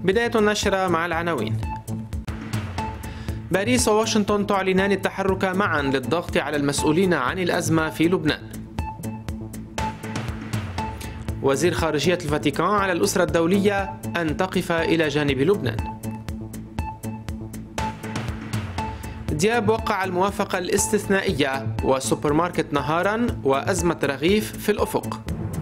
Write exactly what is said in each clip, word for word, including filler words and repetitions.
بداية النشرة مع العناوين. باريس وواشنطن تعلنان التحرك معا للضغط على المسؤولين عن الأزمة في لبنان. وزير خارجية الفاتيكان على الأسرة الدولية أن تقف إلى جانب لبنان. دياب وقع الموافقة الاستثنائية وسوبر ماركت نهارا وأزمة رغيف في الأفق.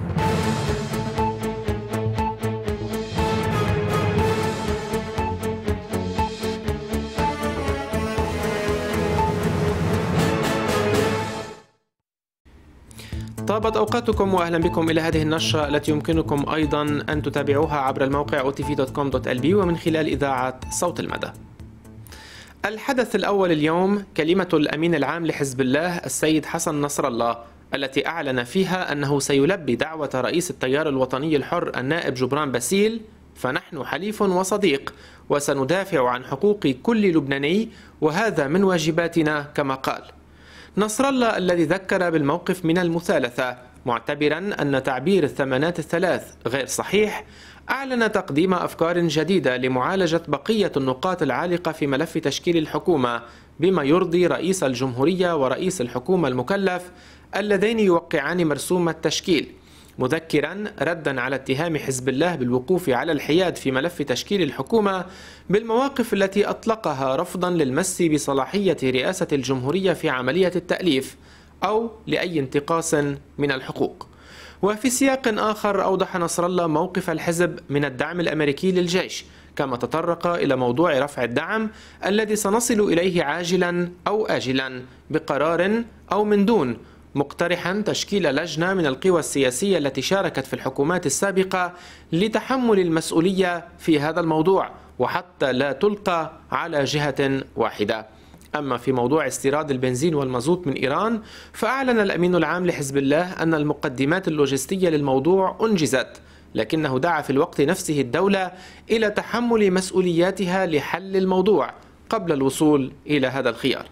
طابت أوقاتكم وأهلا بكم إلى هذه النشرة التي يمكنكم أيضا أن تتابعوها عبر الموقع أو تي في دوت كوم دوت إل بي ومن خلال إذاعة صوت المدى. الحدث الأول اليوم كلمة الأمين العام لحزب الله السيد حسن نصر الله، التي أعلن فيها أنه سيلبي دعوة رئيس التيار الوطني الحر النائب جبران باسيل: فنحن حليف وصديق وسندافع عن حقوق كل لبناني وهذا من واجباتنا كما قال. نصر الله الذي ذكر بالموقف من المثالثة معتبرا أن تعبير الثمانات الثلاث غير صحيح، أعلن تقديم أفكار جديدة لمعالجة بقية النقاط العالقة في ملف تشكيل الحكومة بما يرضي رئيس الجمهورية ورئيس الحكومة المكلف اللذين يوقعان مرسوم التشكيل، مذكرا ردا على اتهام حزب الله بالوقوف على الحياد في ملف تشكيل الحكومة بالمواقف التي أطلقها رفضا للمس بصلاحية رئاسة الجمهورية في عملية التأليف أو لأي انتقاص من الحقوق. وفي سياق آخر أوضح نصر الله موقف الحزب من الدعم الأمريكي للجيش، كما تطرق إلى موضوع رفع الدعم الذي سنصل إليه عاجلا أو آجلا بقرار أو من دون، مقترحا تشكيل لجنة من القوى السياسية التي شاركت في الحكومات السابقة لتحمل المسؤولية في هذا الموضوع وحتى لا تلقى على جهة واحدة. أما في موضوع استيراد البنزين والمازوت من إيران، فأعلن الأمين العام لحزب الله أن المقدمات اللوجستية للموضوع أنجزت، لكنه دعا في الوقت نفسه الدولة إلى تحمل مسؤولياتها لحل الموضوع قبل الوصول إلى هذا الخيار.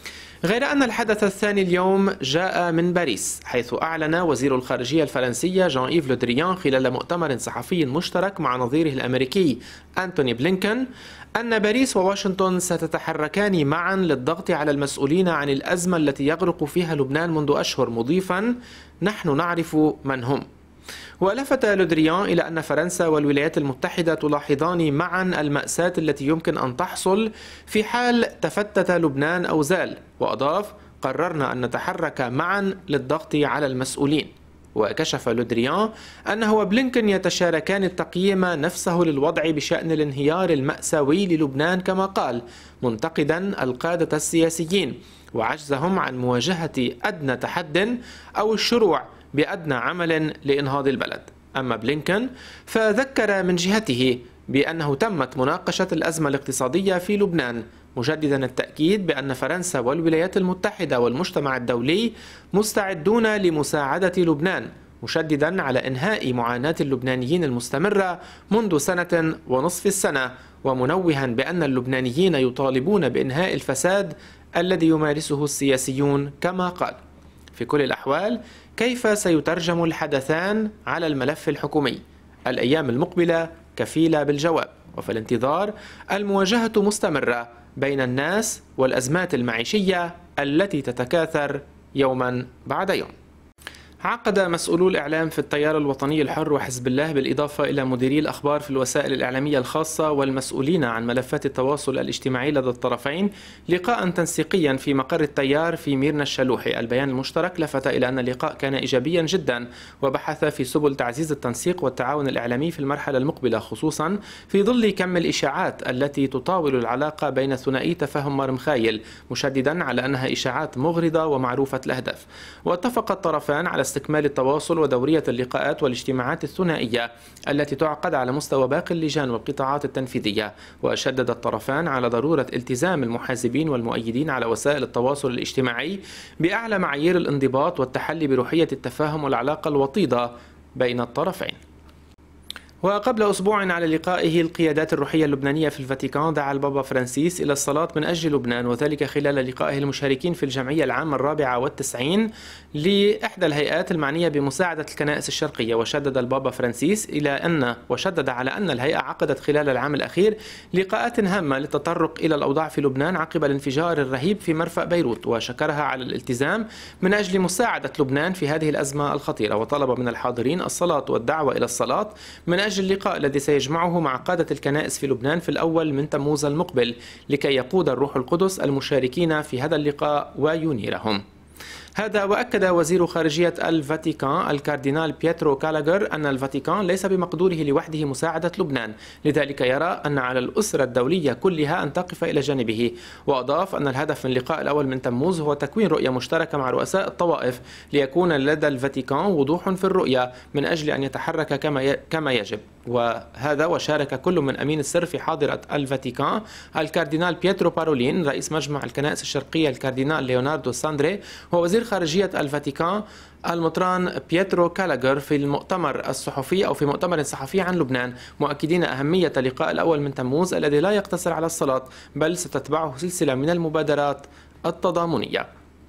غير أن الحدث الثاني اليوم جاء من باريس، حيث أعلن وزير الخارجية الفرنسية جان إيف لو دريان خلال مؤتمر صحفي مشترك مع نظيره الأمريكي أنتوني بلينكن أن باريس وواشنطن ستتحركان معا للضغط على المسؤولين عن الأزمة التي يغرق فيها لبنان منذ أشهر، مضيفا: نحن نعرف من هم. ولفت لو دريان إلى أن فرنسا والولايات المتحدة تلاحظان معا المأساة التي يمكن أن تحصل في حال تفتت لبنان أو زال، وأضاف: قررنا أن نتحرك معا للضغط على المسؤولين. وكشف لو دريان أنه وبلينكن يتشاركان التقييم نفسه للوضع بشأن الانهيار المأساوي للبنان كما قال، منتقدا القادة السياسيين وعجزهم عن مواجهة أدنى تحد أو الشروع بأدنى عمل لإنهاض البلد. أما بلينكن فذكر من جهته بأنه تمت مناقشة الأزمة الاقتصادية في لبنان، مجددا التأكيد بأن فرنسا والولايات المتحدة والمجتمع الدولي مستعدون لمساعدة لبنان، مشددا على إنهاء معاناة اللبنانيين المستمرة منذ سنة ونصف السنة، ومنوها بأن اللبنانيين يطالبون بإنهاء الفساد الذي يمارسه السياسيون كما قال. في كل الأحوال، كيف سيترجم الحدثان على الملف الحكومي؟ الأيام المقبلة كفيلة بالجواب، وفي الانتظار المواجهة مستمرة بين الناس والأزمات المعيشية التي تتكاثر يوما بعد يوم. عقد مسؤولو الإعلام في التيار الوطني الحر وحزب الله بالإضافة إلى مديري الأخبار في الوسائل الإعلامية الخاصة والمسؤولين عن ملفات التواصل الاجتماعي لدى الطرفين لقاء تنسيقيا في مقر التيار في ميرنا الشلوحي. البيان المشترك لفت إلى أن اللقاء كان إيجابيا جدا وبحث في سبل تعزيز التنسيق والتعاون الإعلامي في المرحلة المقبلة، خصوصا في ظل كم الإشاعات التي تطاول العلاقة بين ثنائي تفاهم مرمخايل، مشددا على أنها إشاعات مغرضة ومعروفة الأهداف. واتفق الطرفان على استكمال التواصل ودورية اللقاءات والاجتماعات الثنائية التي تعقد على مستوى باقي اللجان والقطاعات التنفيذية. وشدد الطرفان على ضرورة التزام المحاسبين والمؤيدين على وسائل التواصل الاجتماعي بأعلى معايير الانضباط والتحلي بروحية التفاهم والعلاقة الوطيدة بين الطرفين. وقبل أسبوع على لقائه القيادات الروحية اللبنانية في الفاتيكان دعا البابا فرانسيس إلى الصلاة من أجل لبنان، وذلك خلال لقائه المشاركين في الجمعية العامة الرابعة والتسعين لإحدى الهيئات المعنية بمساعدة الكنائس الشرقية. وشدد البابا فرانسيس إلى أن وشدد على أن الهيئة عقدت خلال العام الأخير لقاءات هامة للتطرق إلى الأوضاع في لبنان عقب الانفجار الرهيب في مرفأ بيروت، وشكرها على الالتزام من أجل مساعدة لبنان في هذه الأزمة الخطيرة، وطلب من الحاضرين الصلاة والدعوة إلى الصلاة من أجل اللقاء الذي سيجمعه مع قادة الكنائس في لبنان في الأول من تموز المقبل، لكي يقود الروح القدس المشاركين في هذا اللقاء وينيرهم. هذا وأكد وزير خارجية الفاتيكان الكاردينال بيترو كالاغر أن الفاتيكان ليس بمقدوره لوحده مساعدة لبنان، لذلك يرى أن على الأسرة الدولية كلها أن تقف إلى جانبه. وأضاف أن الهدف من اللقاء الأول من تموز هو تكوين رؤية مشتركة مع رؤساء الطوائف، ليكون لدى الفاتيكان وضوح في الرؤية من أجل أن يتحرك كما كما يجب. وهذا وشارك كل من أمين السر في حاضرة الفاتيكان الكاردينال بيترو بارولين، رئيس مجمع الكنائس الشرقية الكاردينال ليوناردو ساندري، ووزير خارجية الفاتيكان المطران بيترو كالاغر في المؤتمر الصحفي أو في مؤتمر صحفي عن لبنان، مؤكدين أهمية اللقاء الأول من تموز الذي لا يقتصر على الصلاة بل ستتبعه سلسلة من المبادرات التضامنية.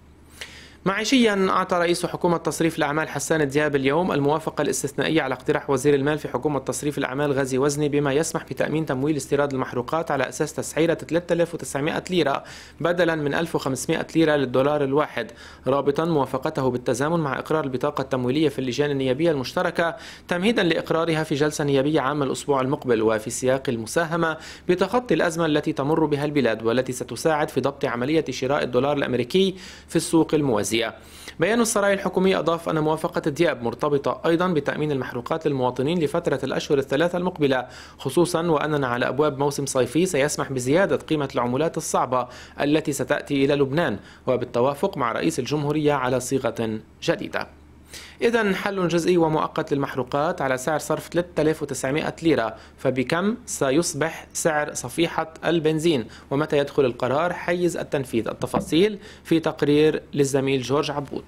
معيشيا، أعطى رئيس حكومة تصريف الأعمال حسان دياب اليوم الموافقة الاستثنائية على اقتراح وزير المال في حكومة تصريف الأعمال غازي وزني بما يسمح بتأمين تمويل استيراد المحروقات على أساس تسعيرة ثلاثة آلاف وتسعمائة ليرة بدلا من ألف وخمسمائة ليرة للدولار الواحد، رابطا موافقته بالتزامن مع إقرار البطاقة التمويلية في اللجان النيابية المشتركة تمهيدا لإقرارها في جلسة نيابية عامة الأسبوع المقبل، وفي سياق المساهمة بتخطي الأزمة التي تمر بها البلاد والتي ستساعد في ضبط عملية شراء الدولار الأمريكي في السوق الموازية. بيان السرايا الحكومية أضاف أن موافقة دياب مرتبطة أيضا بتأمين المحروقات للمواطنين لفترة الأشهر الثلاثة المقبلة، خصوصا وأننا على أبواب موسم صيفي سيسمح بزيادة قيمة العملات الصعبة التي ستأتي إلى لبنان، وبالتوافق مع رئيس الجمهورية على صيغة جديدة. إذن حل جزئي ومؤقت للمحروقات على سعر صرف ثلاثة آلاف وتسعمائة ليرة، فبكم سيصبح سعر صفيحة البنزين ومتى يدخل القرار حيز التنفيذ؟ التفاصيل في تقرير للزميل جورج عبود.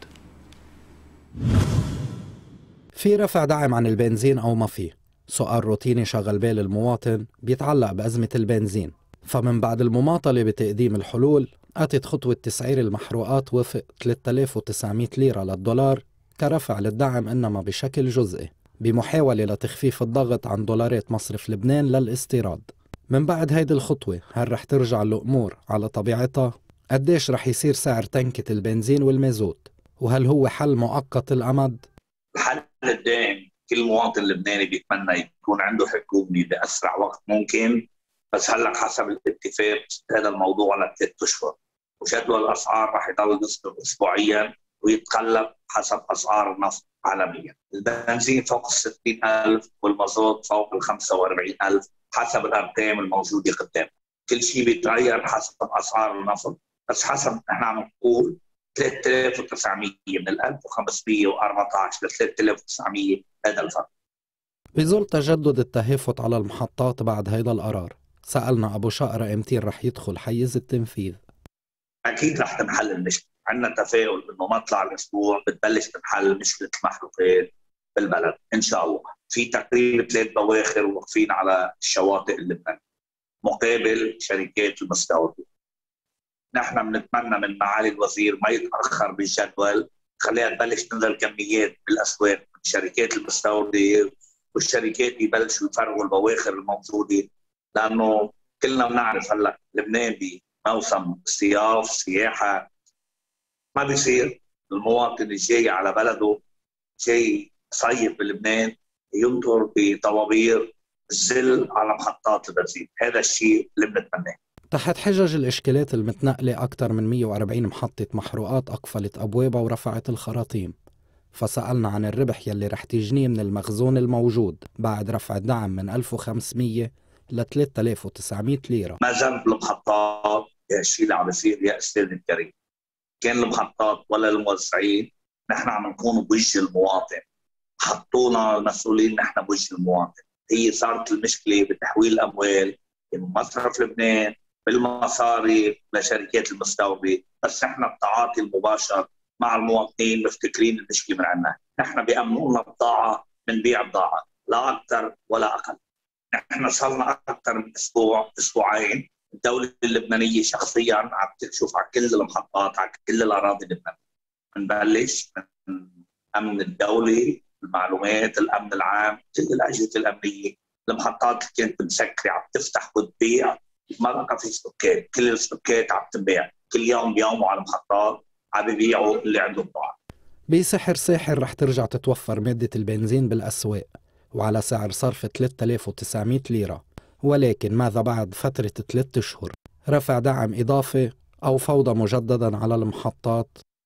في رفع دعم عن البنزين أو ما فيه؟ سؤال روتيني شغل بال المواطن بيتعلق بأزمة البنزين، فمن بعد المماطلة بتقديم الحلول أتت خطوة تسعير المحروقات وفق ثلاثة آلاف وتسعمائة ليرة للدولار كرفع للدعم، إنما بشكل جزئي بمحاولة لتخفيف الضغط عن دولارات مصرف لبنان للاستيراد. من بعد هيدي الخطوة هل رح ترجع الأمور على طبيعتها؟ قديش رح يصير سعر تنكة البنزين والمازوت؟ وهل هو حل مؤقت الأمد؟ الحل الدائم كل مواطن لبناني بيتمنى يكون عنده حكومة بأسرع وقت ممكن، بس هلأ حسب الاتفاق هذا الموضوع لثلاث أشهر، وجدول الأسعار رح يضل يصدر أسبوعيا ويتقلب حسب أسعار النفط عالميا. البنزين فوق الستين ألف والمازوت فوق الخمسة وأربعين ألف حسب الأرقام الموجودة قدام. كل شيء بيتغير حسب أسعار النفط، بس حسب نحن عم نقول ثلاثة آلاف وتسعمائة من ال ألف وخمسمائة وأربعة عشر ل ثلاثة آلاف وتسعمائة، هذا الفرق. بظل تجدد التهافت على المحطات بعد هيدا القرار، سألنا أبو شقرة إمتى رح يدخل حيز التنفيذ؟ أكيد رح تنحل المشكلة، عندنا تفاؤل إنه مطلع الأسبوع بتبلش تنحل مشكلة المحروقات بالبلد إن شاء الله. في تقريبا ثلاث بواخر واقفين على الشواطئ اللبنانية مقابل شركات المستوردة. نحن بنتمنى من معالي الوزير ما يتأخر بالجدول، خليها تبلش تنزل كميات بالأسواق من شركات المستوردة، والشركات يبلشوا يفرغوا البواخر الموجودة، لأنه كلنا بنعرف هلا لبنان بموسم صياف سياحة، ما بيصير المواطن الجاي على بلده جاي صيف بلبنان ينطر بطوابير الزل على محطات البنزين. هذا الشيء اللي بنتمناه. تحت حجج الإشكالات المتنقلة أكثر من مئة وأربعين محطة محروقات أقفلت أبوابها ورفعت الخراطيم، فسألنا عن الربح يلي رح تجنيه من المخزون الموجود بعد رفع الدعم من ألف وخمسمائة ل ثلاثة آلاف وتسعمائة ليرة. ما ذنب المحطات يا الشيء اللي عم بيصير يا أستاذ الكريم؟ كان المحطات ولا الموزعين، نحن عم نكون بوجه المواطن، حطونا المسؤولين نحن بوجه المواطن. هي صارت المشكلة بتحويل الأموال من مصرف لبنان بالمصاري لشركات المستوردة، بس نحن التعاطي المباشر مع المواطنين مفتكرين المشكلة من عنا. نحن بيأمنوا لنا بضاعة من بيع بضاعة، لا أكثر ولا أقل. نحن صارنا أكثر من أسبوع أسبوعين الدولة اللبنانية شخصيا عم تكشف على كل المحطات، على كل الأراضي اللبنانية. بنبلش من أمن الدولة، المعلومات، الأمن العام، كل الأجهزة الأمنية. المحطات اللي كانت مسكرة عم تفتح وتبيع، ما بقى في ستوكات، كل الستوكات عم تبيع، كل يوم بيوموا على المحطات عم بيبيعوا اللي عندهم ضاع. بسحر ساحر رح ترجع تتوفر مادة البنزين بالأسواق وعلى سعر صرف ثلاثة آلاف وتسعمئة ليرة، ولكن ماذا بعد فترة ثلاثة أشهر؟ رفع دعم إضافي أو فوضى مجددا على المحطات؟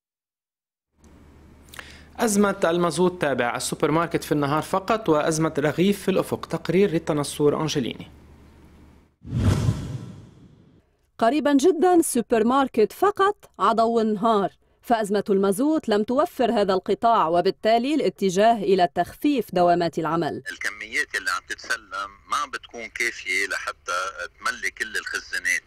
أزمة المازوت تابع السوبر ماركت في النهار فقط وأزمة رغيف في الأفق. تقرير ريتا نصور أنجليني. قريبا جدا السوبر ماركت فقط عضو النهار، فأزمة المازوت لم توفر هذا القطاع، وبالتالي الاتجاه إلى تخفيف دوامات العمل. الكميات اللي عم تتسلم ما عم بتكون كافية لحتى تملي كل الخزانات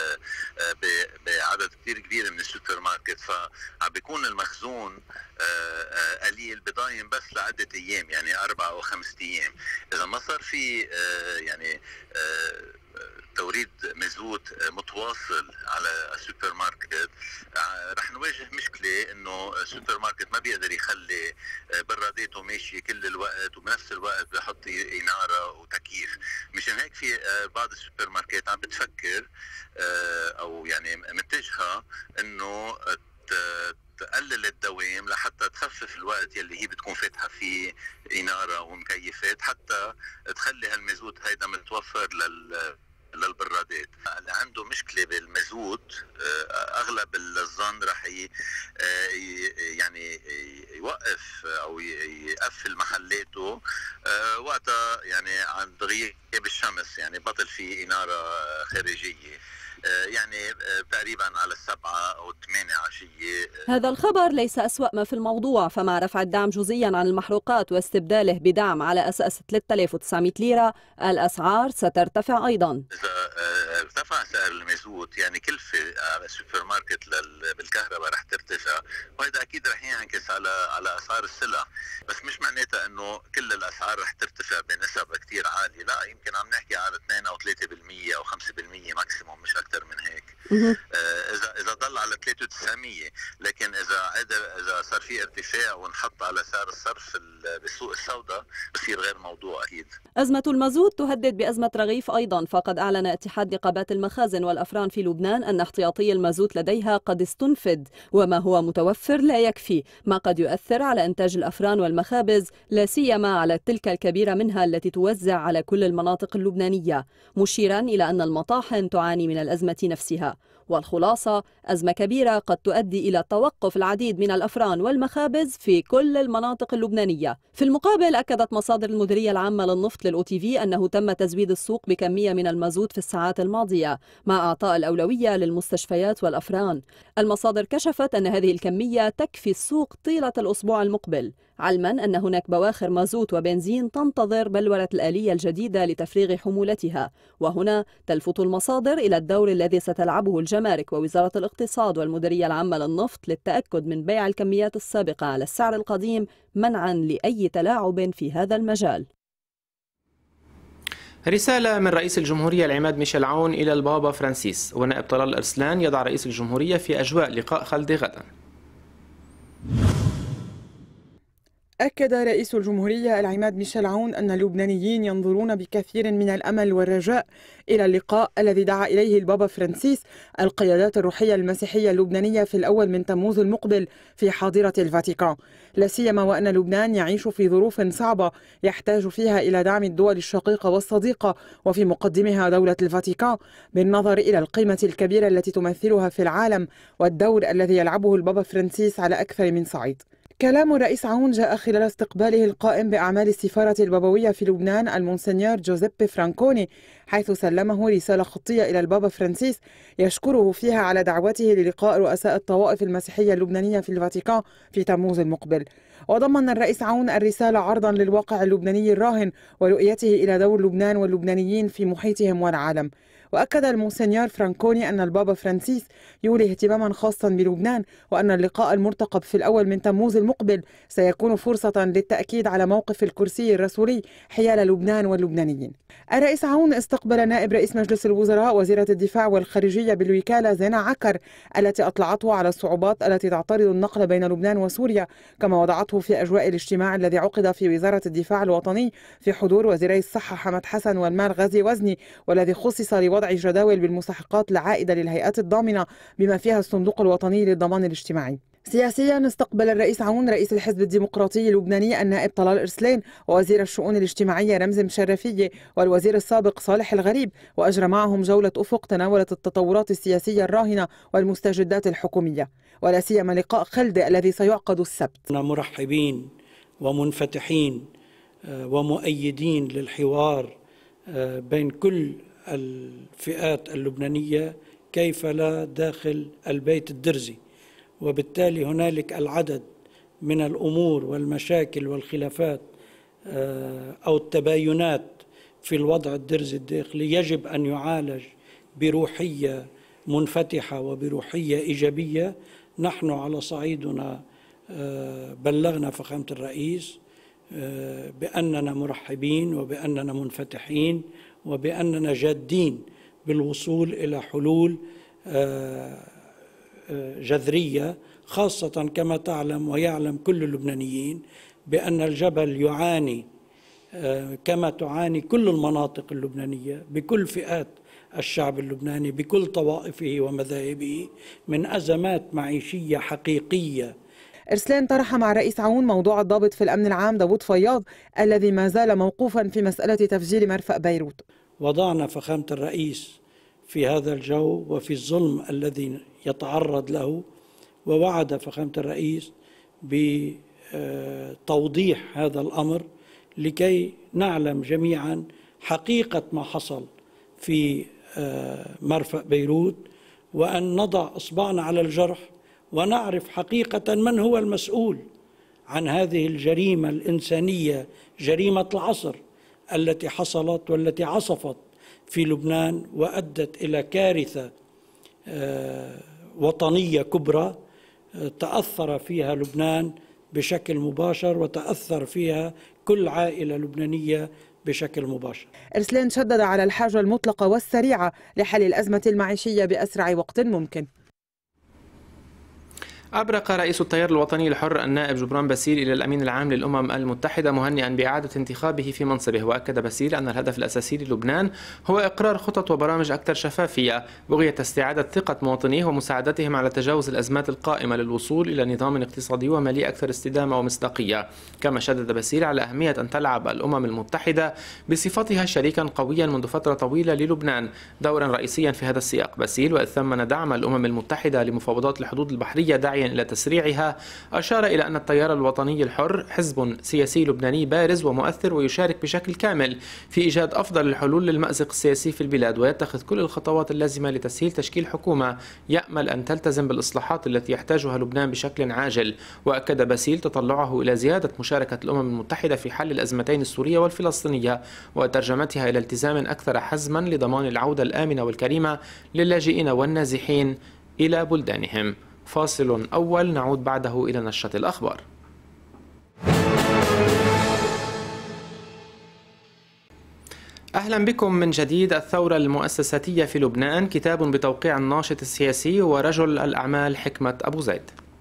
بعدد كثير كبير من السوبر ماركت، فعم بيكون المخزون قليل بضاين بس لعدة أيام، يعني أربع أو خمسة أيام. إذا ما صار في يعني توريد مازوت متواصل على السوبر ماركت، رح نواجه مشكلة انه السوبر ماركت ما بيقدر يخلي براداته ماشية كل الوقت وبنفس الوقت بحط إنارة وتكييف. مشان هيك في بعض السوبر ماركت عم بتفكر او يعني متجهة انه تقلل الدوام لحتى تخفف الوقت يلي هي بتكون فاتحة فيه إنارة ومكيفات، حتى تخلي هالمازوت هيدا متوفر لل للبرادات. اللي عنده مشكله بالمازوت اغلب الظن رح يعني يوقف او يقفل محلاته وقتها يعني عند غياب الشمس، يعني بطل في اناره خارجيه، يعني تقريبا على السبعة أو الثمانية عشية. هذا الخبر ليس أسوأ ما في الموضوع، فمع رفع الدعم جزئيا عن المحروقات واستبداله بدعم على أساس ثلاثة آلاف وتسعمئة ليرة، الأسعار سترتفع أيضا. إذا ارتفع سعر المازوت يعني كلفة على السوبر ماركت بالكهرباء رح ترتفع، وهذا أكيد رح ينعكس على على أسعار السلع، بس مش معناتها إنه كل الأسعار رح ترتفع بنسب كتير عالية، لا، يمكن عم نحكي على اثنين أو ثلاثة بالمئة أو خمسة بالمئة ماكسيموم، مش أكثر من هيك. اذا اذا ضل على ثلاثة وتسعمئة، لكن اذا اذا صار في ارتفاع ونحط على سعر الصرف بالسوق السوداء بصير غير موضوع اكيد. ازمه المازوت تهدد بازمه رغيف ايضا، فقد اعلن اتحاد نقابات المخازن والافران في لبنان ان احتياطي المازوت لديها قد استنفد، وما هو متوفر لا يكفي، ما قد يؤثر على انتاج الافران والمخابز، لا سيما على تلك الكبيره منها التي توزع على كل المناطق اللبنانيه، مشيرا الى ان المطاحن تعاني من الازمه نفسها. والخلاصة أزمة كبيرة قد تؤدي إلى توقف العديد من الأفران والمخابز في كل المناطق اللبنانية. في المقابل أكدت مصادر المديرية العامة للنفط للأو تي في أنه تم تزويد السوق بكمية من المازوت في الساعات الماضية مع إعطاء الأولوية للمستشفيات والأفران. المصادر كشفت أن هذه الكمية تكفي السوق طيلة الأسبوع المقبل، علما أن هناك بواخر مازوت وبنزين تنتظر بلورة الآلية الجديدة لتفريغ حمولتها. وهنا تلفت المصادر إلى الدور الذي ستلعبه الجمارك ووزارة الاقتصاد والمديرية العامة للنفط للتأكد من بيع الكميات السابقة على السعر القديم منعا لأي تلاعب في هذا المجال. رسالة من رئيس الجمهورية العماد ميشيل عون إلى البابا فرانسيس. ونائب طلال أرسلان يضع رئيس الجمهورية في أجواء لقاء خلدي غدا. أكد رئيس الجمهورية العماد ميشيل عون أن اللبنانيين ينظرون بكثير من الأمل والرجاء إلى اللقاء الذي دعا إليه البابا فرانسيس القيادات الروحية المسيحية اللبنانية في الأول من تموز المقبل في حاضرة الفاتيكان، لا سيما وأن لبنان يعيش في ظروف صعبة يحتاج فيها إلى دعم الدول الشقيقة والصديقة وفي مقدمها دولة الفاتيكان، بالنظر إلى القيمة الكبيرة التي تمثلها في العالم والدور الذي يلعبه البابا فرانسيس على أكثر من صعيد. كلام الرئيس عون جاء خلال استقباله القائم بأعمال السفارة البابوية في لبنان المونسنيور جوزيبي فرانكوني، حيث سلمه رسالة خطية إلى البابا فرانسيس يشكره فيها على دعوته للقاء رؤساء الطوائف المسيحية اللبنانية في الفاتيكان في تموز المقبل. وضمن الرئيس عون الرسالة عرضا للواقع اللبناني الراهن ورؤيته إلى دور لبنان واللبنانيين في محيطهم والعالم. وأكد المونسنيور فرانكوني أن البابا فرانسيس يولي اهتماما خاصا بلبنان، وأن اللقاء المرتقب في الأول من تموز المقبل سيكون فرصة للتأكيد على موقف الكرسي الرسولي حيال لبنان واللبنانيين. الرئيس عون استقبل نائب رئيس مجلس الوزراء وزيرة الدفاع والخارجية بالوكالة زينة عكر، التي أطلعته على الصعوبات التي تعترض النقل بين لبنان وسوريا، كما وضعته في أجواء الاجتماع الذي عقد في وزارة الدفاع الوطني في حضور وزيري الصحة حمد حسن والمال غازي وزني، والذي خصص لوضع جداول بالمستحقات العائدة للهيئات الضامنة بما فيها الصندوق الوطني للضمان الاجتماعي. سياسيا استقبل الرئيس عون رئيس الحزب الديمقراطي اللبناني النائب طلال إرسلين ووزير الشؤون الاجتماعية رمز مشرفية والوزير السابق صالح الغريب، وأجرى معهم جولة أفق تناولت التطورات السياسية الراهنة والمستجدات الحكومية، ولا سيما لقاء خلدة الذي سيعقد السبت. مرحبين ومنفتحين ومؤيدين للحوار بين كل الفئات اللبنانية، كيف لا داخل البيت الدرزي، وبالتالي هنالك العدد من الأمور والمشاكل والخلافات أو التباينات في الوضع الدرزي الداخلي يجب أن يعالج بروحية منفتحة وبروحية إيجابية. نحن على صعيدنا بلغنا فخامة الرئيس بأننا مرحبين وبأننا منفتحين وبأننا جادين بالوصول إلى حلول جذرية، خاصة كما تعلم ويعلم كل اللبنانيين بأن الجبل يعاني كما تعاني كل المناطق اللبنانية بكل فئات الشعب اللبناني بكل طوائفه ومذاهبه من أزمات معيشية حقيقية. إرسلين طرح مع الرئيس عون موضوع الضابط في الأمن العام داوود فياض الذي ما زال موقوفا في مسألة تفجير مرفأ بيروت. وضعنا فخامة الرئيس في هذا الجو وفي الظلم الذي يتعرض له، ووعد فخامة الرئيس بتوضيح هذا الأمر لكي نعلم جميعا حقيقة ما حصل في مرفأ بيروت، وأن نضع إصبعنا على الجرح ونعرف حقيقة من هو المسؤول عن هذه الجريمة الإنسانية، جريمة العصر التي حصلت والتي عصفت في لبنان وأدت إلى كارثة وطنية كبرى تأثر فيها لبنان بشكل مباشر وتأثر فيها كل عائلة لبنانية بشكل مباشر. إرسلين شدد على الحاجة المطلقة والسريعة لحل الأزمة المعيشية بأسرع وقت ممكن. أبرق رئيس التيار الوطني الحر النائب جبران باسيل إلى الأمين العام للأمم المتحدة مهنئا بإعادة انتخابه في منصبه، وأكد باسيل أن الهدف الأساسي للبنان هو إقرار خطط وبرامج أكثر شفافية بغية استعادة ثقة مواطنيه ومساعدتهم على تجاوز الأزمات القائمة للوصول إلى نظام اقتصادي ومالي أكثر استدامة ومصداقية. كما شدد باسيل على أهمية أن تلعب الأمم المتحدة بصفتها شريكا قويا منذ فترة طويلة للبنان دورا رئيسيا في هذا السياق. باسيل وإذ ثمن دعم الأمم المتحدة لمفاوضات الحدود البحرية داعيا إلى تسريعها، أشار إلى أن التيار الوطني الحر حزب سياسي لبناني بارز ومؤثر ويشارك بشكل كامل في إيجاد أفضل الحلول للمأزق السياسي في البلاد، ويتخذ كل الخطوات اللازمة لتسهيل تشكيل حكومة يأمل أن تلتزم بالإصلاحات التي يحتاجها لبنان بشكل عاجل. وأكد باسيل تطلعه إلى زيادة مشاركة الأمم المتحدة في حل الأزمتين السورية والفلسطينية وترجمتها إلى التزام أكثر حزما لضمان العودة الآمنة والكريمة للاجئين والنازحين إلى بلدانهم. فاصل أول نعود بعده إلى نشرة الأخبار. أهلا بكم من جديد. الثورة المؤسساتية في لبنان، كتاب بتوقيع الناشط السياسي ورجل الأعمال حكمة أبو زيد.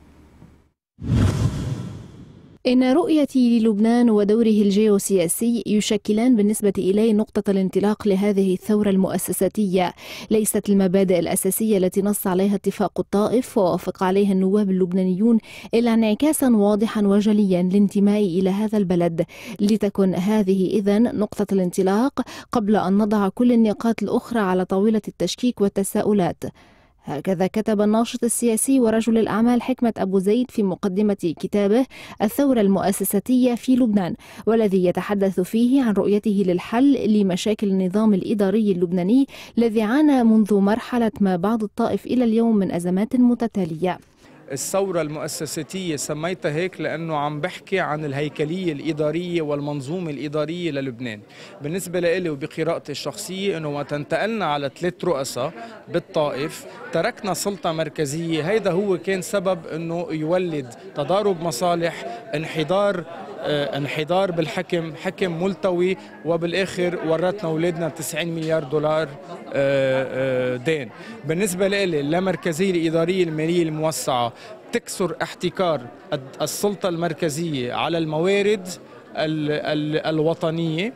إن رؤيتي للبنان ودوره الجيوسياسي يشكلان بالنسبة إلي نقطة الانطلاق لهذه الثورة المؤسساتية. ليست المبادئ الأساسية التي نص عليها اتفاق الطائف ووافق عليها النواب اللبنانيون إلا انعكاسا واضحا وجليا لانتمائي إلى هذا البلد، لتكن هذه إذن نقطة الانطلاق قبل أن نضع كل النقاط الأخرى على طاولة التشكيك والتساؤلات. هكذا كتب الناشط السياسي ورجل الأعمال حكمة أبو زيد في مقدمة كتابه الثورة المؤسساتية في لبنان، والذي يتحدث فيه عن رؤيته للحل لمشاكل النظام الإداري اللبناني الذي عانى منذ مرحلة ما بعد الطائف إلى اليوم من أزمات متتالية. الثورة المؤسساتية سميتها هيك لأنه عم بحكي عن الهيكلية الإدارية والمنظومة الإدارية للبنان. بالنسبة لي وبقراءتي الشخصية أنه وقت انتقلنا على ثلاث رؤساء بالطائف تركنا سلطة مركزية، هيدا هو كان سبب أنه يولد تضارب مصالح، انحدار اه انحدار بالحكم، حكم ملتوي، وبالآخر ورتنا أولادنا تسعين مليار دولار اه اه دين. بالنسبة لي اللامركزية الإدارية المالية الموسعة تكسر احتكار السلطة المركزية على الموارد ال ال الوطنية،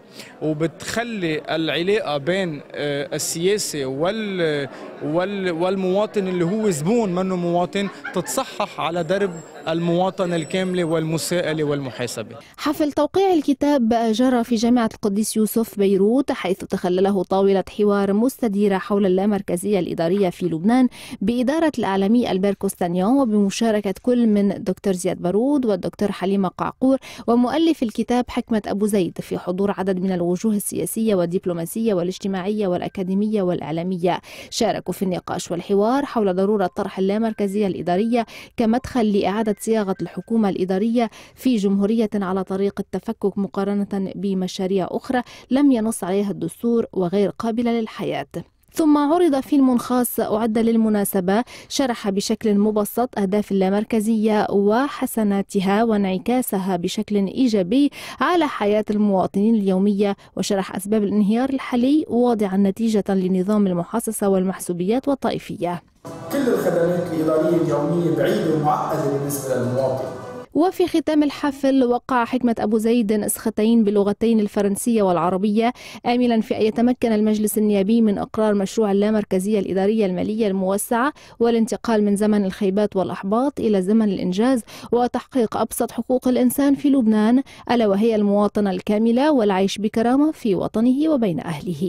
وبتخلي العلاقة بين السياسة وال وال والمواطن اللي هو زبون منه مواطن تتصحح على درب المواطنة الكاملة والمساءلة والمحاسبة. حفل توقيع الكتاب جرى في جامعة القديس يوسف بيروت، حيث تخلله طاولة حوار مستديرة حول اللامركزية الإدارية في لبنان بإدارة الإعلامي ألبير كوستانيون، وبمشاركة كل من الدكتور زياد بارود والدكتور حليمة قعقور ومؤلف الكتاب حكمة أبو زيد، في حضور عدد من الوجوه السياسية والدبلوماسية والاجتماعية والأكاديمية والإعلامية. شاركوا في النقاش والحوار حول ضرورة طرح اللامركزية الإدارية كمدخل لإعادة صياغة الحكومة الإدارية في جمهورية على طريق التفكك مقارنة بمشاريع أخرى لم ينص عليها الدستور وغير قابلة للحياة. ثم عرض فيلم خاص أعد للمناسبة شرح بشكل مبسط أهداف اللامركزية وحسناتها وانعكاسها بشكل إيجابي على حياة المواطنين اليومية، وشرح أسباب الانهيار الحالي واضعا نتيجة لنظام المحاصصة والمحسوبيات والطائفية. كل الخدمات الإدارية اليومية بعيدة ومعقدة بالنسبة للمواطن. وفي ختام الحفل وقع حكمة أبو زيد نسختين باللغتين الفرنسية والعربية، آملا في أن يتمكن المجلس النيابي من إقرار مشروع اللامركزية الإدارية المالية الموسعة والانتقال من زمن الخيبات والأحباط إلى زمن الإنجاز وتحقيق أبسط حقوق الإنسان في لبنان، ألا وهي المواطنة الكاملة والعيش بكرامة في وطنه وبين أهله.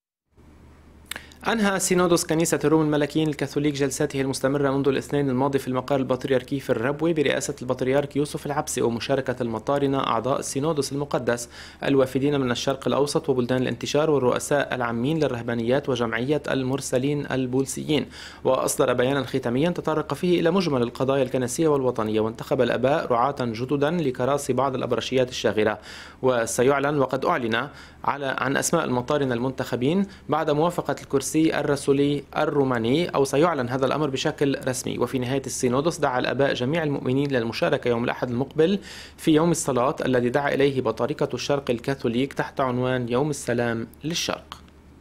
أنهى سينودوس كنيسة الروم الملكيين الكاثوليك جلساته المستمرة منذ الاثنين الماضي في المقر البطريركي في الربوة برئاسة البطريرك يوسف العبسي، ومشاركة المطارنة أعضاء السينودوس المقدس الوافدين من الشرق الأوسط وبلدان الانتشار والرؤساء العامين للرهبانيات وجمعية المرسلين البولسيين. وأصدر بيانا ختاميا تطرق فيه إلى مجمل القضايا الكنسية والوطنية، وانتخب الآباء رعاة جددا لكراسي بعض الأبرشيات الشاغرة. وسيعلن وقد أعلن على عن أسماء المطارنة المنتخبين بعد موافقة الكرسي الرسولي الروماني، أو سيعلن هذا الأمر بشكل رسمي. وفي نهاية السينودوس دعا الآباء جميع المؤمنين للمشاركة يوم الأحد المقبل في يوم الصلاة الذي دعا إليه بطريقة الشرق الكاثوليك تحت عنوان يوم السلام للشرق.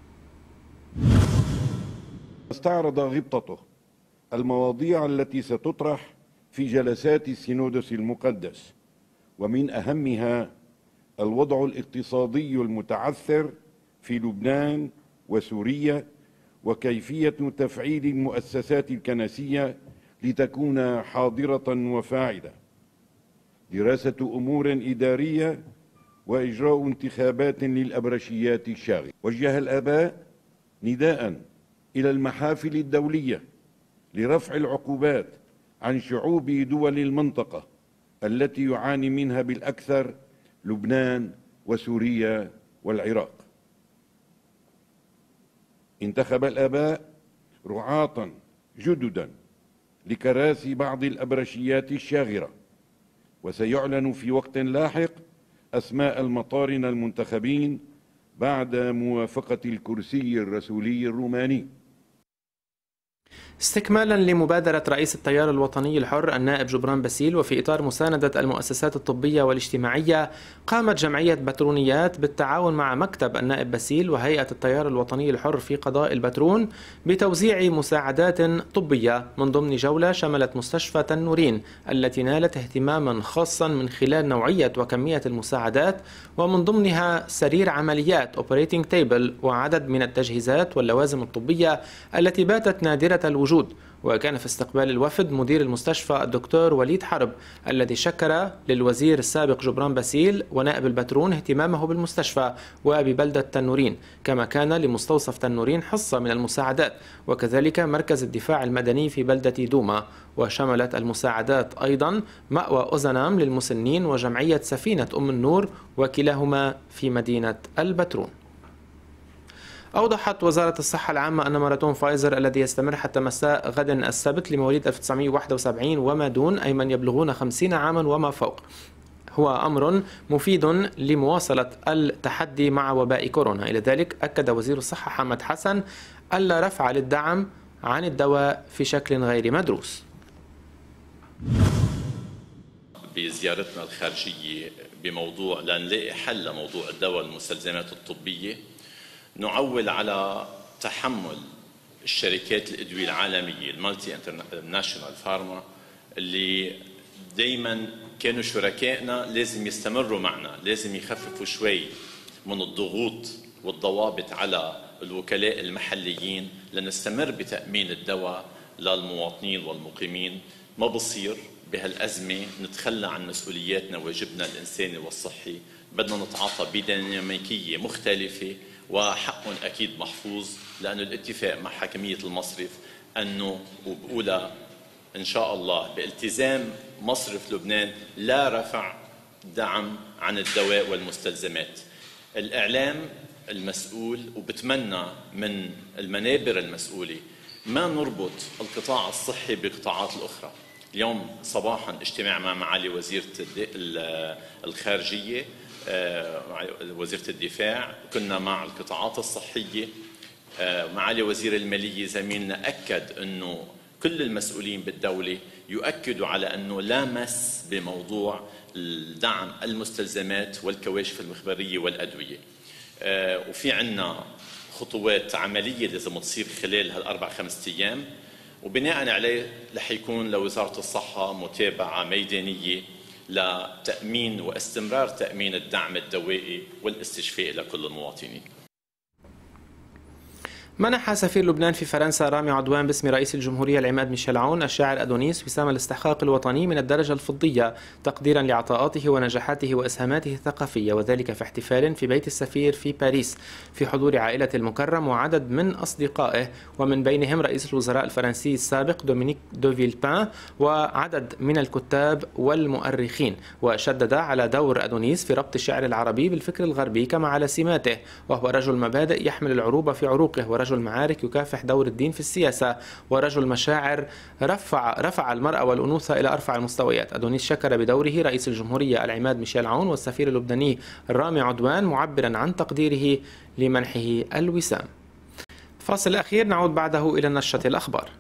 استعرض غبطته المواضيع التي ستطرح في جلسات السينودوس المقدس، ومن أهمها الوضع الاقتصادي المتعثر في لبنان وسوريا، وكيفية تفعيل المؤسسات الكنسية لتكون حاضرة وفاعلة، دراسة أمور إدارية، وإجراء انتخابات للأبرشيات الشاغرة. وجه الآباء نداء إلى المحافل الدولية لرفع العقوبات عن شعوب دول المنطقة التي يعاني منها بالأكثر لبنان وسوريا والعراق. انتخب الآباء رعاة جددا لكراسي بعض الأبرشيات الشاغرة، وسيعلن في وقت لاحق أسماء المطارنة المنتخبين بعد موافقة الكرسي الرسولي الروماني. استكمالا لمبادرة رئيس التيار الوطني الحر النائب جبران باسيل، وفي إطار مساندة المؤسسات الطبية والاجتماعية، قامت جمعية بترونيات بالتعاون مع مكتب النائب باسيل وهيئة التيار الوطني الحر في قضاء البترون بتوزيع مساعدات طبية، من ضمن جولة شملت مستشفى تنورين التي نالت اهتماما خاصا من خلال نوعية وكمية المساعدات، ومن ضمنها سرير عمليات اوبريتنج تيبل وعدد من التجهيزات واللوازم الطبية التي باتت نادرة الوجود. وكان في استقبال الوفد مدير المستشفى الدكتور وليد حرب الذي شكر للوزير السابق جبران باسيل ونائب البترون اهتمامه بالمستشفى وببلدة تنورين، كما كان لمستوصف تنورين حصة من المساعدات، وكذلك مركز الدفاع المدني في بلدة دوما. وشملت المساعدات أيضا مأوى أوزنام للمسنين وجمعية سفينة أم النور، وكلاهما في مدينة البترون. أوضحت وزارة الصحة العامة أن ماراثون فايزر الذي يستمر حتى مساء غد السبت لمواليد ألف وتسعمئة وواحد وسبعين وما دون، أي من يبلغون خمسين عاما وما فوق، هو أمر مفيد لمواصلة التحدي مع وباء كورونا. إلى ذلك أكد وزير الصحة حمد حسن ألا رفع للدعم عن الدواء في شكل غير مدروس. بزيارتنا الخارجية بموضوع لنلاقي حل لموضوع الدواء والمستلزمات الطبية، نعول على تحمل الشركات الأدوية العالمية المالتي انترناشونال فارما اللي دايما كانوا شركائنا، لازم يستمروا معنا، لازم يخففوا شوي من الضغوط والضوابط على الوكلاء المحليين لنستمر بتأمين الدواء للمواطنين والمقيمين. ما بصير بهالأزمة نتخلى عن مسؤولياتنا وواجبنا الإنساني والصحي، بدنا نتعاطى بديناميكية مختلفة وحقهم أكيد محفوظ، لأنه الاتفاق مع حاكمية المصرف أنه وبقولها إن شاء الله بالتزام مصرف لبنان لا رفع دعم عن الدواء والمستلزمات. الإعلام المسؤول، وبتمنى من المنابر المسؤولة ما نربط القطاع الصحي بالقطاعات الأخرى. اليوم صباحا اجتماع مع معالي وزيرة الخارجية وزيرة الدفاع، كنا مع القطاعات الصحية. معالي وزير المالية زميلنا أكد أنه كل المسؤولين بالدولة يؤكدوا على أنه لا مس بموضوع الدعم المستلزمات والكواشف المخبرية والأدوية، وفي عنا خطوات عملية لازم تصير خلال هالأربع خمسة أيام، وبناء عليه رح يكون لوزارة الصحة متابعة ميدانية لتأمين واستمرار تأمين الدعم الدوائي والاستشفاء لكل المواطنين. منح سفير لبنان في فرنسا رامي عدوان باسم رئيس الجمهورية العماد ميشيل عون الشاعر أدونيس وسام الاستحقاق الوطني من الدرجة الفضية تقديرا لعطاءاته ونجاحاته وإسهاماته الثقافية، وذلك في احتفال في بيت السفير في باريس في حضور عائلة المكرم وعدد من أصدقائه، ومن بينهم رئيس الوزراء الفرنسي السابق دومينيك دو فيلبان وعدد من الكتاب والمؤرخين. وشدد على دور أدونيس في ربط الشعر العربي بالفكر الغربي كما على سماته، وهو رجل مبادئ يحمل العروبة في عروقه، ورجل رجل معارك يكافح دور الدين في السياسة، ورجل مشاعر رفع رفع المرأة والأنوثة إلى أرفع المستويات. أدونيس شكر بدوره رئيس الجمهورية العماد ميشيل عون والسفير اللبناني رامي عدوان معبرا عن تقديره لمنحه الوسام. فاصل أخير نعود بعده إلى نشرة الأخبار.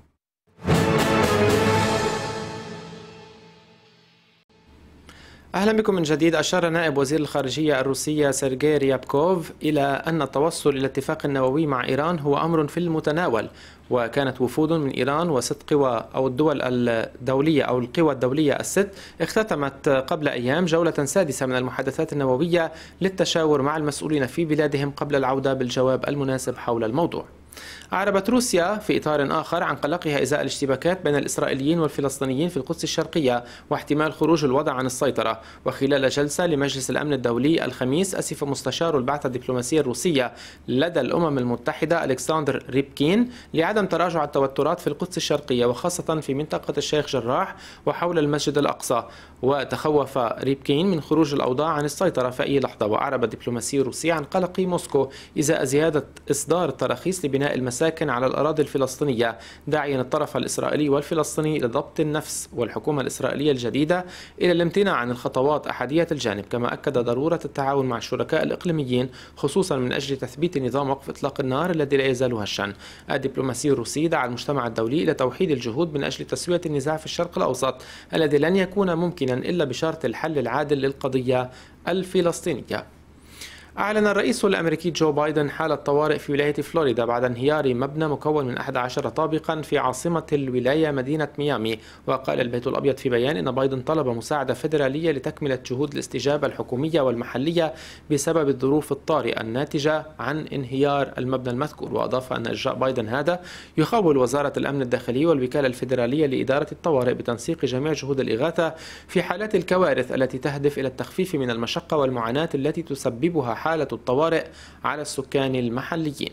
أهلا بكم من جديد. أشار نائب وزير الخارجية الروسية سيرجي ريابكوف إلى أن التوصل إلى اتفاق نووي مع إيران هو أمر في المتناول، وكانت وفود من إيران وست قوى أو الدول الدولية أو القوى الدولية الست اختتمت قبل أيام جولة سادسة من المحادثات النووية للتشاور مع المسؤولين في بلادهم قبل العودة بالجواب المناسب حول الموضوع. أعربت روسيا في إطار آخر عن قلقها إزاء الاشتباكات بين الإسرائيليين والفلسطينيين في القدس الشرقية واحتمال خروج الوضع عن السيطرة. وخلال جلسة لمجلس الأمن الدولي الخميس أسف مستشار البعثة الدبلوماسية الروسية لدى الأمم المتحدة ألكسندر ريبكين لعدم تراجع التوترات في القدس الشرقية وخاصة في منطقة الشيخ جراح وحول المسجد الأقصى، وتخوف ريبكين من خروج الأوضاع عن السيطرة في أي لحظة. وأعرب الدبلوماسية الروسية عن قلق موسكو إزاء زيادة إصدار التراخيص لبناء المساكن على الأراضي الفلسطينية، داعيا الطرف الإسرائيلي والفلسطيني إلى ضبط النفس والحكومة الإسرائيلية الجديدة إلى الامتناع عن الخطوات أحادية الجانب، كما أكد ضرورة التعاون مع الشركاء الإقليميين خصوصا من أجل تثبيت نظام وقف إطلاق النار الذي لا يزال هشا. الدبلوماسي الروسي دعا المجتمع الدولي إلى توحيد الجهود من أجل تسوية النزاع في الشرق الأوسط الذي لن يكون ممكنا إلا بشرط الحل العادل للقضية الفلسطينية. أعلن الرئيس الأمريكي جو بايدن حالة طوارئ في ولاية فلوريدا بعد انهيار مبنى مكون من أحد عشر طابقا في عاصمة الولاية مدينة ميامي. وقال البيت الأبيض في بيان إن بايدن طلب مساعدة فيدرالية لتكملة جهود الاستجابة الحكومية والمحلية بسبب الظروف الطارئة الناتجة عن انهيار المبنى المذكور. وأضاف أن إجراء بايدن هذا يخول وزارة الأمن الداخلي والوكالة الفيدرالية لإدارة الطوارئ بتنسيق جميع جهود الإغاثة في حالات الكوارث التي تهدف إلى التخفيف من المشقة والمعاناة التي تسببها حالة الطوارئ على السكان المحليين.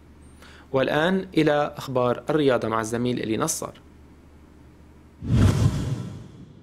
والآن إلى أخبار الرياضة مع الزميل إلي نصار.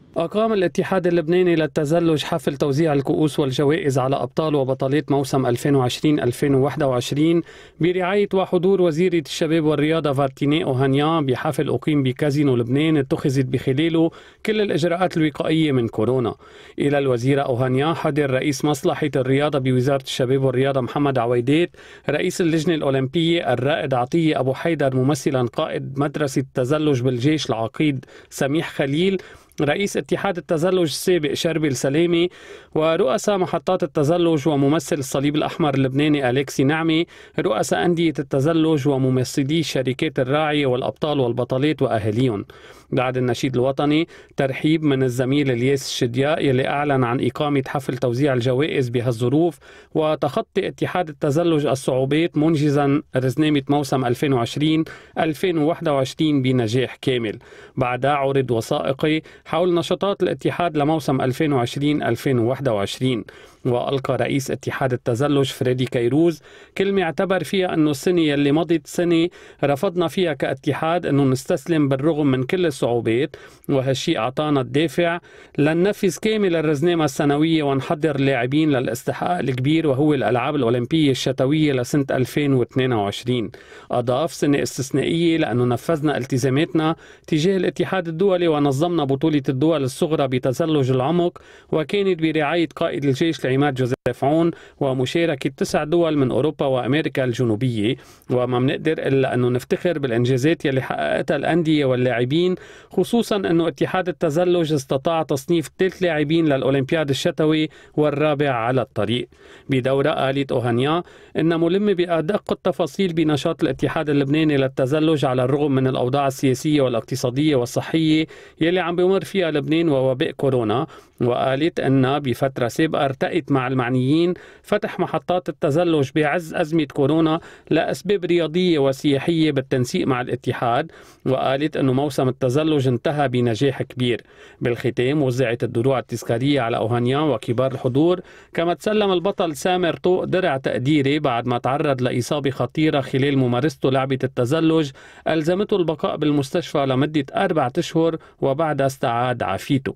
أقام الاتحاد اللبناني للتزلج حفل توزيع الكؤوس والجوائز على أبطال وبطلات موسم ألفين وعشرين ألفين وواحد وعشرين برعاية وحضور وزيرة الشباب والرياضة فارتيني أوهانيان بحفل أقيم بكازينو لبنان اتخذت بخلاله كل الإجراءات الوقائية من كورونا. إلى الوزيرة أوهانيان حضر رئيس مصلحة الرياضة بوزارة الشباب والرياضة محمد عويدات، رئيس اللجنة الأولمبية الرائد عطية أبو حيدر، ممثلا قائد مدرسة التزلج بالجيش العقيد سميح خليل، رئيس اتحاد التزلج السابق شربل سلامي، ورؤساء محطات التزلج وممثل الصليب الأحمر اللبناني أليكسي نعمي، رؤساء أندية التزلج وممثلي الشركات الراعية والأبطال والبطلات وأهاليهم. بعد النشيد الوطني ترحيب من الزميل الياس الشدياء يلي أعلن عن إقامة حفل توزيع الجوائز بهالظروف، وتخطي اتحاد التزلج الصعوبات منجزا رزنامة موسم ألفين وعشرين ألفين وواحد وعشرين بنجاح كامل. بعدها عرض وثائقي حول نشاطات الاتحاد لموسم ألفين وعشرين ألفين وواحد وعشرين، وألقى رئيس اتحاد التزلج فريدي كيروز كلمة اعتبر فيها أنه السنة يلي مضت سنة رفضنا فيها كاتحاد أنه نستسلم بالرغم من كل الصعوبات، وهالشيء أعطانا الدافع لننفذ كامل الرزنامة السنوية ونحضر اللاعبين للاستحقاق الكبير وهو الألعاب الأولمبية الشتوية لسنة ألفين واثنين وعشرين. أضاف سنة استثنائية لأنه نفذنا التزاماتنا تجاه الاتحاد الدولي ونظمنا بطولة الدول الصغرى بتزلج العمق، وكانت برعاية قائد الجيش عماد جوزيف عون ومشاركة تسع دول من أوروبا وأمريكا الجنوبية. وما منقدر إلا أنه نفتخر بالإنجازات يلي حققتها الأندية واللاعبين، خصوصا أنه اتحاد التزلج استطاع تصنيف ثلاث لاعبين للأولمبياد الشتوي والرابع على الطريق. بدورة قالت أوهانيان إن ملم بأدق التفاصيل بنشاط الاتحاد اللبناني للتزلج على الرغم من الأوضاع السياسية والاقتصادية والصحية يلي عم بيمر فيها لبنان ووباء كورونا، وقالت أن بفترة سابقة ارتأت مع المعنيين فتح محطات التزلج بعز أزمة كورونا لأسباب رياضية وسياحية بالتنسيق مع الاتحاد، وقالت أنه موسم التزلج انتهى بنجاح كبير. بالختام وزعت الدروع التذكارية على أوهانيان وكبار الحضور، كما تسلم البطل سامر طوق درع تقديري بعد ما تعرض لإصابة خطيرة خلال ممارسته لعبة التزلج ألزمته البقاء بالمستشفى لمدة أربعة أشهر وبعدها استعاد عافيته.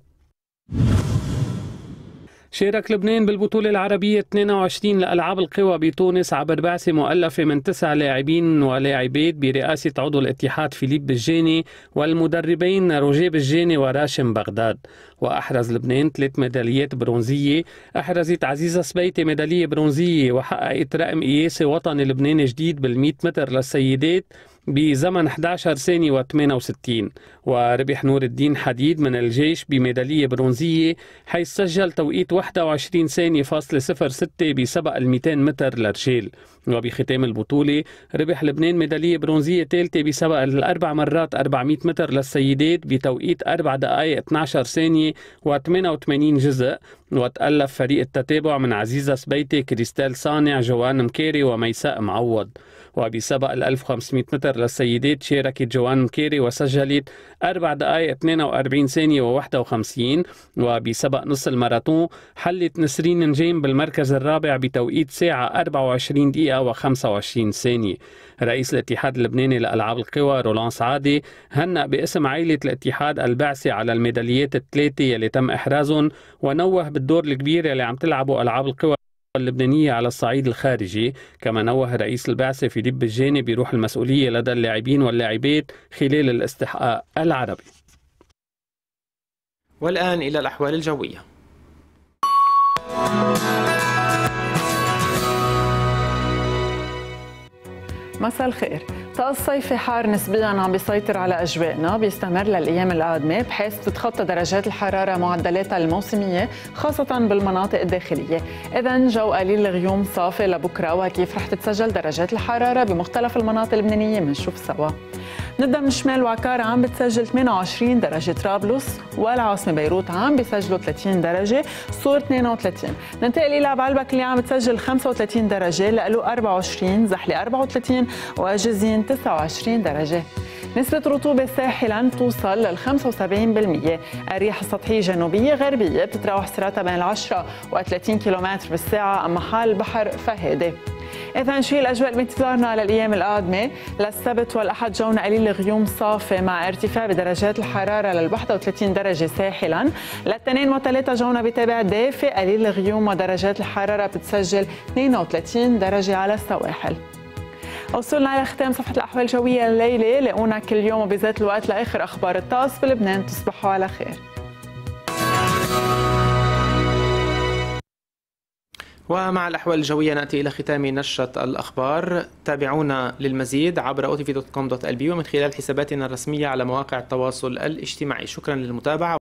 شارك لبنان بالبطولة العربية اثنين وعشرين لألعاب القوى بتونس عبر بعثة مؤلفة من تسع لاعبين ولاعبات برئاسة عضو الاتحاد فيليب بجاني والمدربين روجيه بجاني وراشم بغداد. وأحرز لبنان ثلاث ميداليات برونزية، أحرزت عزيزة سبيتي ميدالية برونزية وحققت رقم قياسي وطني لبناني جديد بالمئة متر للسيدات بزمن أحد عشر ثانية وثمانية وستين، وربح نور الدين حديد من الجيش بميدالية برونزية حيث سجل توقيت واحد وعشرين ثانية فاصلة صفر ستة بسبق ال مئتين متر للرجال. وبختام البطولة ربح لبنان ميدالية برونزية ثالثة بسبق الأربع مرات أربعمئة متر للسيدات بتوقيت أربع دقائق اثني عشر ثانية وثمانية وثمانين جزء، وتألف فريق التتابع من عزيزة سبيتي، كريستال صانع، جوان مكيري وميساء معوض. وبسبق ال ألف وخمسمئة متر للسيدات شاركت جوان مكيري وسجلت أربع دقائق اثنين وأربعين ثانية وواحد وخمسين، وبسبق نص الماراثون حلت نسرين نجيم بالمركز الرابع بتوقيت ساعة أربعة وعشرين دقيقة وخمسة وعشرين ثانية. رئيس الاتحاد اللبناني لألعاب القوى رولان سعادي هنأ باسم عائلة الاتحاد البعثة على الميداليات الثلاثة يلي تم إحرازهم، ونوه بالدور الكبير يلي عم تلعبوا ألعاب القوى اللبنانية على الصعيد الخارجي. كما نوه رئيس البعثة فيليب بجاني بروح المسؤولية لدى اللاعبين واللاعبات خلال الاستحقاق العربي. والآن إلى الأحوال الجوية. مساء الخير. طقس صيفي حار نسبيا عم بيسيطر على أجوائنا، بيستمر للأيام القادمة بحيث تتخطى درجات الحرارة معدلاتها الموسمية خاصة بالمناطق الداخلية. إذن جو قليل الغيوم صافي لبكرة، وكيف رح تتسجل درجات الحرارة بمختلف المناطق اللبنانية منشوف سوا. نبدأ من الشمال، وعكار عم بتسجل ثمانية وعشرين درجة، طرابلس والعاصمة بيروت عم بيسجلوا ثلاثين درجة، صور اثنين وثلاثين. ننتقل إلى بعلبك اللي عم بتسجل خمسة وثلاثين درجة، لقلو أربعة وعشرين، زحلة أربعة وثلاثين، وجزين تسعة وعشرين درجة. نسبة الرطوبة ساحلا توصل لل خمسة وسبعين بالمئة. الرياح السطحية جنوبية غربية بتتراوح سرعتها بين العشرة وثلاثين كيلومتر بالساعة، أما حال البحر فهادي. إذا شيء الأجواء اللي بانتظارنا للأيام القادمة للسبت والأحد جونا قليل الغيوم صافي مع ارتفاع بدرجات الحرارة لل واحد وثلاثين درجة ساحلا. للاثنين وثلاثة جونا بتابع دافئ قليل الغيوم ودرجات الحرارة بتسجل اثنين وثلاثين درجة على السواحل. وصلنا إلى ختام صفحة الأحوال الجوية الليلة. لاقونا كل يوم وبذات الوقت لآخر أخبار الطقس بلبنان. تصبحوا على خير. ومع الأحوال الجوية نأتي إلى ختام نشرة الأخبار. تابعونا للمزيد عبر أو تي في دوت كوم دوت إل بي ومن خلال حساباتنا الرسمية على مواقع التواصل الاجتماعي. شكرا للمتابعة.